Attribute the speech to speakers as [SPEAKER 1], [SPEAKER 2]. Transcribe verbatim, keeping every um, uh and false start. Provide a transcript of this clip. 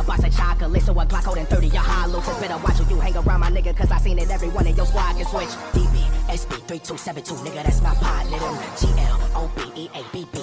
[SPEAKER 1] box of chocolate, so a Glock holding thirty, your hollow tips. Better watch who you hang around, my nigga, cause I seen it, every one of your squad can switch. D B, S B, three two seven two, nigga, that's my pod, little G L, O B, E A, B B.